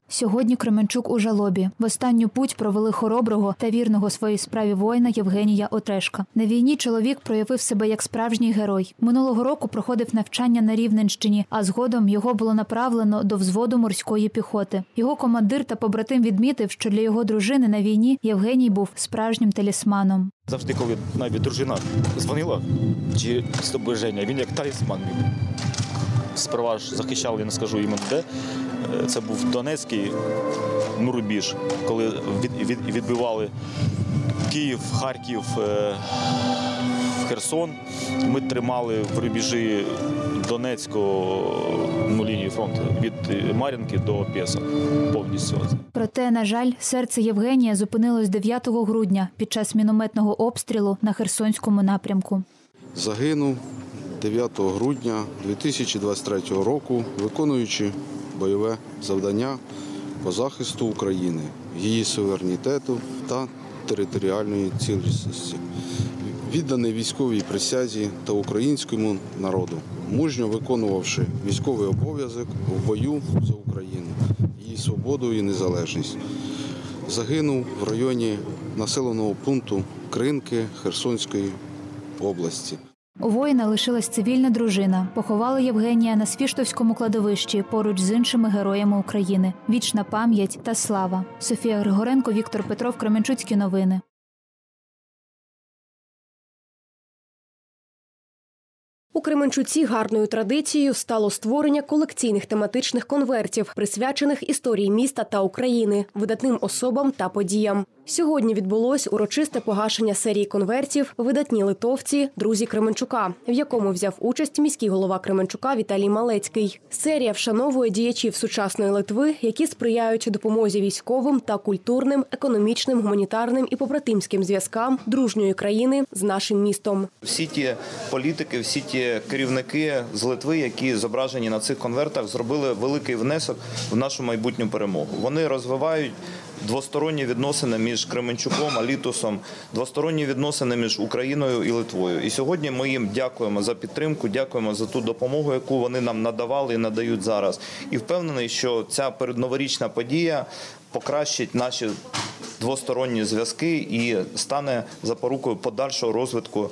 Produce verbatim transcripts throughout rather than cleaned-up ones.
Сьогодні Кременчук у жалобі. В останню путь провели хороброго та вірного своїй справі воїна Євгенія Отрешка. На війні чоловік проявив себе як справжній герой. Минулого року проходив навчання на Рівненщині, а згодом його було направлено до взводу морської піхоти. Його командир та побратим відмітив, що для його дружини на війні Євгеній був справжнім талісманом. Завжди, коли навіть дружина дзвонила, чи з тобою Женя, він як талісман. Сперва ж захищав, я не скажу іменно де. Це був Донецький, ну, рубіж, коли від, від, відбивали Київ, Харків, Херсон. Ми тримали в рубежі Донецького, ну, лінію фронту від Мар'їнки до Пєса повністю. Проте, на жаль, серце Євгенія зупинилось дев'ятого грудня під час мінометного обстрілу на Херсонському напрямку. Загинув дев'ятого грудня дві тисячі двадцять третього року, виконуючи бойове завдання по захисту України, її суверенітету та територіальної цілісності, відданий військовій присязі та українському народу, мужньо виконувавши військовий обов'язок в бою за Україну, її свободу і незалежність. Загинув в районі населеного пункту Кринки Херсонської області. У воїна лишилась цивільна дружина. Поховали Євгенія на Свіштовському кладовищі поруч з іншими героями України. Вічна пам'ять та слава. Софія Григоренко, Віктор Петров, Кременчуцькі новини. У Кременчуці гарною традицією стало створення колекційних тематичних конвертів, присвячених історії міста та України, видатним особам та подіям. Сьогодні відбулось урочисте погашення серії конвертів «Видатні литовці. Друзі Кременчука», в якому взяв участь міський голова Кременчука Віталій Малецький. Серія вшановує діячів сучасної Литви, які сприяють допомозі військовим та культурним, економічним, гуманітарним і побратимським зв'язкам дружньої країни з нашим містом. Всі ті політики, всі ті керівники з Литви, які зображені на цих конвертах, зробили великий внесок в нашу майбутню перемогу. Вони розвивають двосторонні відносини між Кременчуком, Алітусом, двосторонні відносини між Україною і Литвою. І сьогодні ми їм дякуємо за підтримку, дякуємо за ту допомогу, яку вони нам надавали і надають зараз. І впевнений, що ця передноворічна подія покращить наші двосторонні зв'язки і стане запорукою подальшого розвитку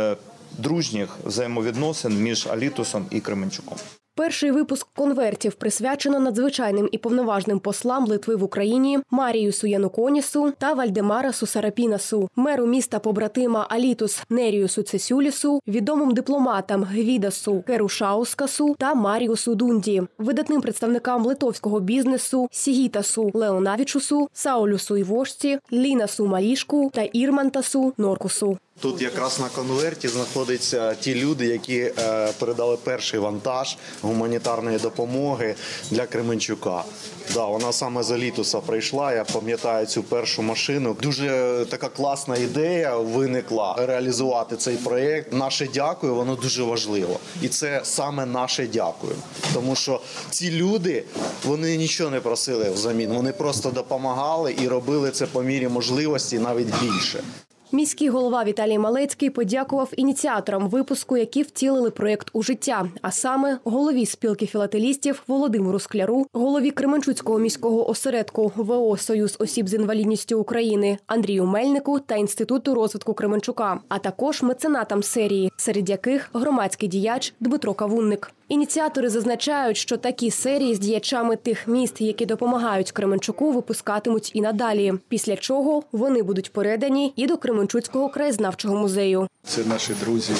дружніх взаємовідносин між Алітусом і Кременчуком. Перший випуск конвертів присвячено надзвичайним і повноважним послам Литви в Україні Маріюсу Януконісу та Вальдемарасу Сарапінасу, меру міста-побратима Алітус Неріусу Цесюлісу, відомим дипломатам Гвідасу Керушаускасу та Маріусу Дунді, видатним представникам литовського бізнесу Сігітасу Леонавічусу, Саулюсу Івошці, Лінасу Малішку та Ірмантасу Норкусу. Тут якраз на конверті знаходяться ті люди, які е, передали перший вантаж гуманітарної допомоги для Кременчука. Да, вона саме з Алітуса прийшла, я пам'ятаю цю першу машину. Дуже така класна ідея виникла реалізувати цей проєкт. Наше дякую, воно дуже важливо. І це саме наше дякую. Тому що ці люди, вони нічого не просили взамін, вони просто допомагали і робили це по мірі можливості, навіть більше. Міський голова Віталій Малецький подякував ініціаторам випуску, які втілили проєкт у життя, а саме голові спілки філателістів Володимиру Скляру, голові Кременчуцького міського осередку ВО «Союз осіб з інвалідністю України» Андрію Мельнику та Інституту розвитку Кременчука, а також меценатам серії, серед яких громадський діяч Дмитро Кавунник. Ініціатори зазначають, що такі серії з діячами тих міст, які допомагають Кременчуку, випускатимуть і надалі, після чого вони будуть передані і до Кременчуцького краєзнавчого музею. Це наші друзі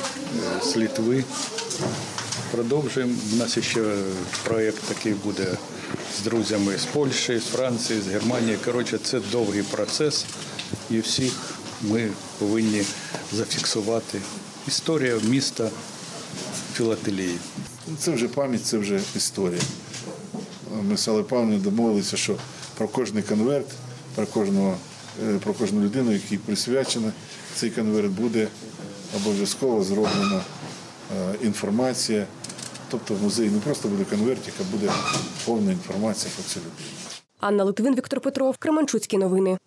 з Литви. Продовжуємо. У нас ще проєкт такий буде з друзями з Польщі, з Франції, з Германії. Коротше, це довгий процес і всіх ми повинні зафіксувати. Історія міста філателії. Це вже пам'ять, це вже історія. Ми з Аллою Павлівною домовилися, що про кожний конверт, про кожного, про кожну людину, якій присвячено, цей конверт буде обов'язково зроблена інформація. Тобто в музеї не просто буде конвертик, а буде повна інформація про цю людину. Анна Литвин, Віктор Петров, Кременчуцькі новини.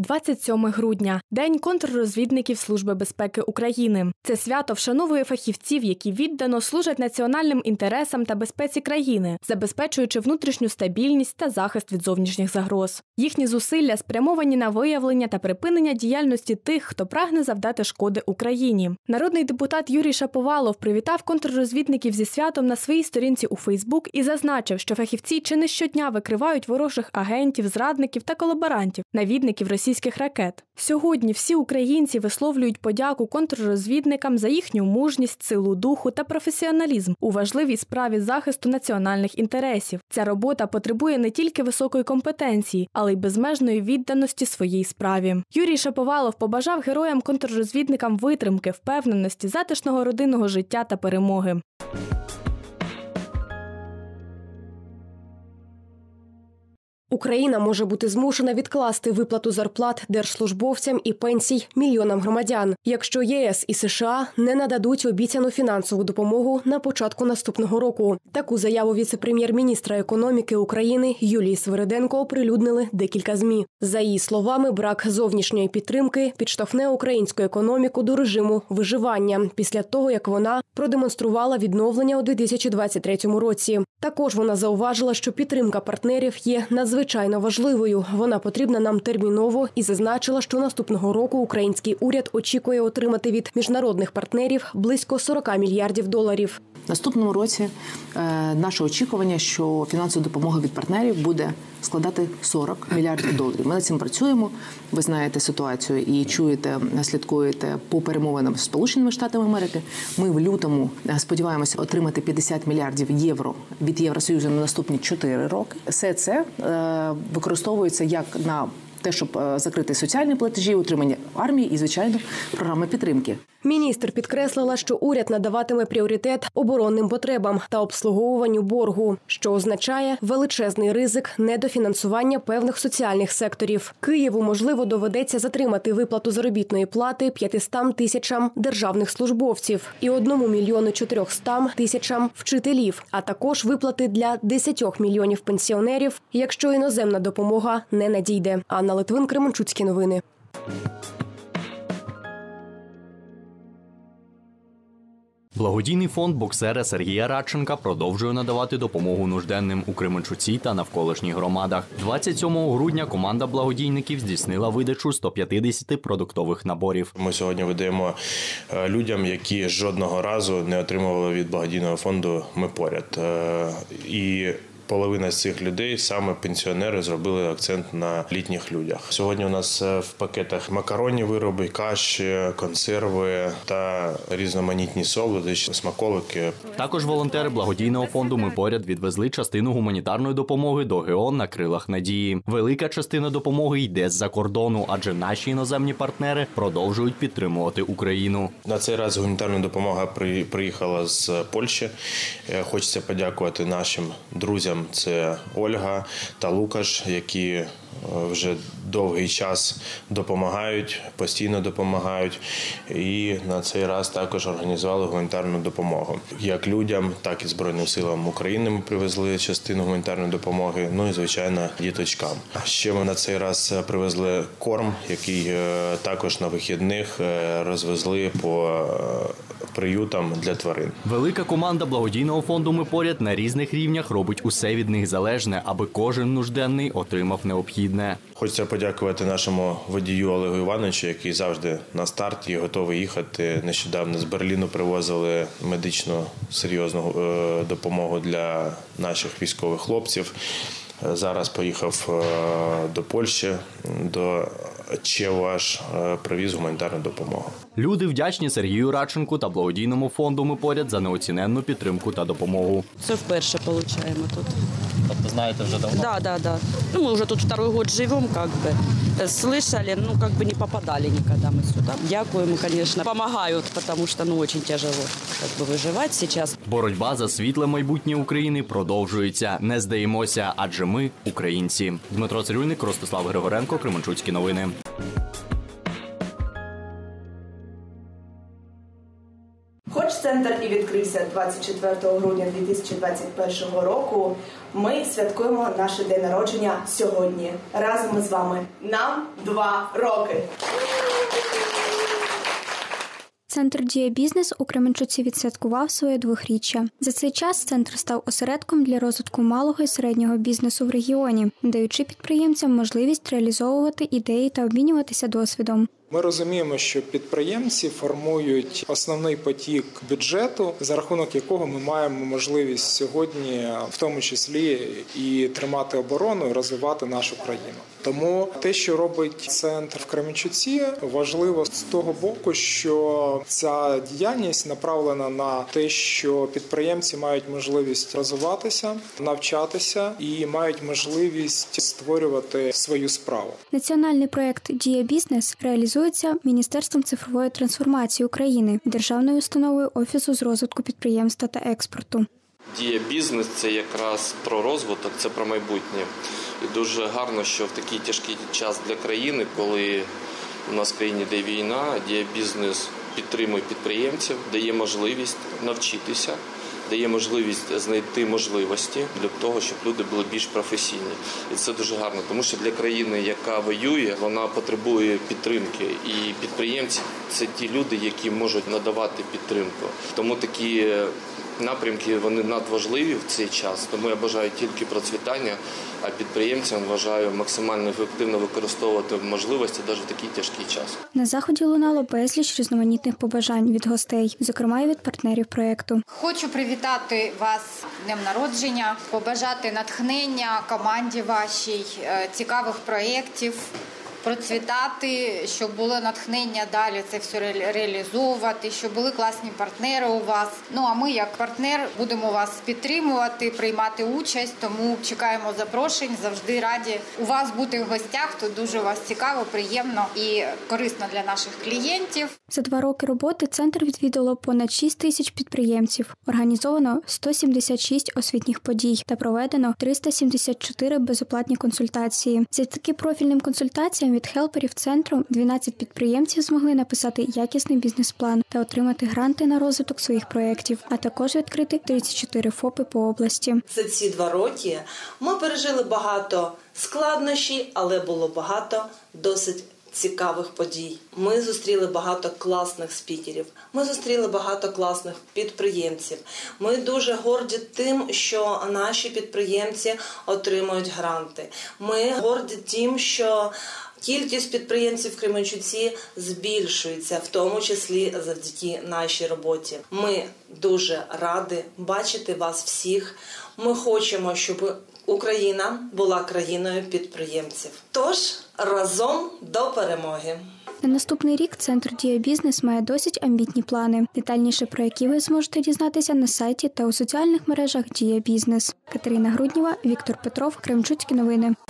двадцять сьоме грудня – День контррозвідників Служби безпеки України. Це свято вшановує фахівців, які віддано служать національним інтересам та безпеці країни, забезпечуючи внутрішню стабільність та захист від зовнішніх загроз. Їхні зусилля спрямовані на виявлення та припинення діяльності тих, хто прагне завдати шкоди Україні. Народний депутат Юрій Шаповалов привітав контррозвідників зі святом на своїй сторінці у Фейсбук і зазначив, що фахівці чи не щодня викривають ворожих агентів, зрадників та колаборантів, навідників російських ракет. Сьогодні всі українці висловлюють подяку контррозвідникам за їхню мужність, силу духу та професіоналізм у важливій справі захисту національних інтересів. Ця робота потребує не тільки високої компетенції, але й безмежної відданості своїй справі. Юрій Шаповалов побажав героям-контррозвідникам витримки, впевненості, затишного родинного життя та перемоги. Україна може бути змушена відкласти виплату зарплат держслужбовцям і пенсій мільйонам громадян, якщо ЄС і США не нададуть обіцяну фінансову допомогу на початку наступного року. Таку заяву віце-прем'єр-міністра економіки України Юлії Свириденко оприлюднили декілька ЗМІ. За її словами, брак зовнішньої підтримки підштовхне українську економіку до режиму виживання після того, як вона продемонструвала відновлення у дві тисячі двадцять третьому році. Також вона зауважила, що підтримка партнерів є надзвичайно важливою. Вона потрібна нам терміново і зазначила, що наступного року український уряд очікує отримати від міжнародних партнерів близько сорок мільярдів доларів. В наступному році е, наше очікування, що фінансова допомога від партнерів буде складати сорок мільярдів доларів. Ми над цим працюємо. Ви знаєте ситуацію і чуєте, слідкуєте по перемовинам з Сполученими Штатами Америки. Ми в лютому сподіваємося отримати п'ятдесят мільярдів євро від Євросоюзу на наступні чотири роки. Все це е, використовується як на те, щоб закрити соціальні платежі, утримання армії і, звичайно, програми підтримки. Міністр підкреслила, що уряд надаватиме пріоритет оборонним потребам та обслуговуванню боргу, що означає величезний ризик недофінансування певних соціальних секторів. Києву, можливо, доведеться затримати виплату заробітної плати п'ятистам тисячам державних службовців і одному мільйону чотирьохстам тисячам вчителів, а також виплати для десятьох мільйонів пенсіонерів, якщо іноземна допомога не надійде. Анна Литвин, Кременчуцькі новини. Благодійний фонд боксера Сергія Радченка продовжує надавати допомогу нужденним у Кременчуці та навколишніх громадах. двадцять сьомого грудня команда благодійників здійснила видачу сто п'ятдесят продуктових наборів. Ми сьогодні видаємо людям, які жодного разу не отримували від благодійного фонду «Ми поряд». І половина з цих людей, саме пенсіонери, зробили акцент на літніх людях. Сьогодні у нас в пакетах макаронні вироби, каші, консерви та різноманітні солодощі, смаколики. Також волонтери благодійного фонду «Ми поряд» відвезли частину гуманітарної допомоги до ГЕО на крилах надії. Велика частина допомоги йде з-за кордону, адже наші іноземні партнери продовжують підтримувати Україну. На цей раз гуманітарна допомога приїхала з Польщі. Хочеться подякувати нашим друзям. Це Ольга та Лукаш, які вже довгий час допомагають, постійно допомагають. І на цей раз також організували гуманітарну допомогу. Як людям, так і Збройним силам України ми привезли частину гуманітарної допомоги, ну і, звичайно, діточкам. Ще ми на цей раз привезли корм, який також на вихідних розвезли по приютам для тварин. Велика команда благодійного фонду «Ми поряд» на різних рівнях робить усе від них залежне, аби кожен нужденний отримав необхідне. Хочеться подякувати нашому водію Олегу Івановичу, який завжди на старті готовий їхати. Нещодавно з Берліну привозили медичну серйозну допомогу для наших військових хлопців. Зараз поїхав до Польщі, до Чеву аж привіз гуманітарну допомогу. Люди вдячні Сергію Радченку та благодійному фонду «Ми поряд» за неоціненну підтримку та допомогу. Це вперше отримуємо тут. Тобто знаєте вже давно? Да, да, да. Ну, мы уже тут второй год живем, как бы. Слышали, ну, как бы не попадали никогда мы сюда. Дякуємо, конечно. Помогают, потому что, ну, очень тяжело, как бы, выживать сейчас. Боротьба за світле майбутнє України продовжується. Не здаємося, адже ми – українці. Дмитро Цирюльник, Ростислав Григоренко, Кременчуцькі новини. Хочете Хоч центр і відкрився двадцять четвертого грудня дві тисячі двадцять першого року, ми святкуємо наш день народження сьогодні. Разом із вами. Нам два роки. Центр «Дія Бізнес» у Кременчуці відсвяткував своє двохріччя. За цей час центр став осередком для розвитку малого і середнього бізнесу в регіоні, даючи підприємцям можливість реалізовувати ідеї та обмінюватися досвідом. Ми розуміємо, що підприємці формують основний потік бюджету, за рахунок якого ми маємо можливість сьогодні, в тому числі, і тримати оборону, і розвивати нашу країну. Тому те, що робить центр в Кременчуці, важливо з того боку, що ця діяльність направлена на те, що підприємці мають можливість розвиватися, навчатися і мають можливість створювати свою справу. Національний проєкт «Дія Бізнес» реалізується Міністерством цифрової трансформації України, державною установою Офісу з розвитку підприємства та експорту. Дія Бізнес – це якраз про розвиток, це про майбутнє. І дуже гарно, що в такий тяжкий час для країни, коли у нас в країні йде війна, Дія Бізнес підтримує підприємців, дає можливість навчитися, дає можливість знайти можливості для того, щоб люди були більш професійні. І це дуже гарно, тому що для країни, яка воює, вона потребує підтримки. І підприємці – це ті люди, які можуть надавати підтримку. Тому такі напрямки, вони надважливі в цей час, тому я бажаю тільки процвітання, а підприємцям вважаю максимально ефективно використовувати можливості навіть в такий тяжкий час. На заході лунало безліч різноманітних побажань від гостей, зокрема і від партнерів проєкту. Хочу привітати вас з днем народження, побажати натхнення команді вашій, цікавих проєктів, процвітати, щоб було натхнення далі це все реалізовувати, щоб були класні партнери у вас. Ну, а ми, як партнер, будемо вас підтримувати, приймати участь, тому чекаємо запрошень, завжди раді у вас бути в гостях, тут дуже у вас цікаво, приємно і корисно для наших клієнтів. За два роки роботи центр відвідало понад шість тисяч підприємців, організовано сто сімдесят шість освітніх подій та проведено триста сімдесят чотири безоплатні консультації. Завдяки профільним консультаціям від хелперів центру дванадцять підприємців змогли написати якісний бізнес-план та отримати гранти на розвиток своїх проєктів, а також відкрити тридцять чотири ФОПи по області. За ці два роки ми пережили багато складнощів, але було багато досить цікавих подій. Ми зустріли багато класних спікерів, ми зустріли багато класних підприємців. Ми дуже горді тим, що наші підприємці отримують гранти. Ми горді тим, що кількість підприємців в Кременчуці збільшується, в тому числі завдяки нашій роботі. Ми дуже раді бачити вас всіх. Ми хочемо, щоб Україна була країною підприємців. Тож, разом до перемоги! На наступний рік Центр «Дія Бізнес» має досить амбітні плани, детальніше про які ви зможете дізнатися на сайті та у соціальних мережах «Дія Бізнес». Катерина Груднєва, Віктор Петров, Кременчуцькі новини.